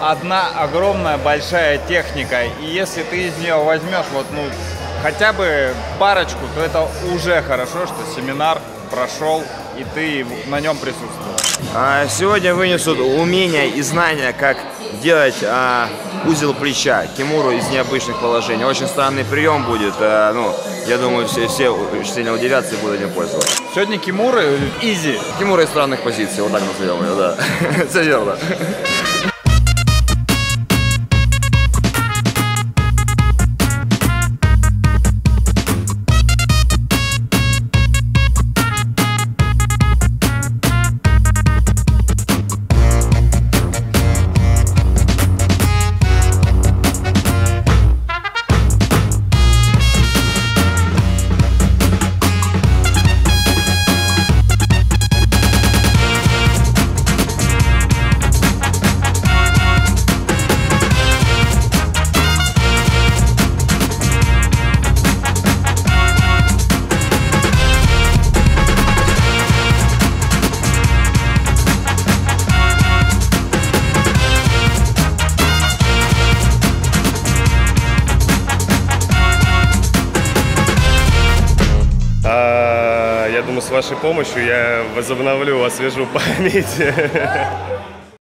одна огромная большая техника. И если ты из нее возьмешь вот, ну, хотя бы парочку, то это уже хорошо, что семинар прошел и ты на нем присутствовал. Сегодня вынесут умения и знания, как делать узел плеча, кимуру из необычных положений. Очень странный прием будет, ну, я думаю, все сильно удивятся и будут этим пользоваться. Сегодня кимуры изи. Кимура из странных позиций, вот так назовем ее, да. Все верно. Я думаю, с вашей помощью я возобновлю, освежу память.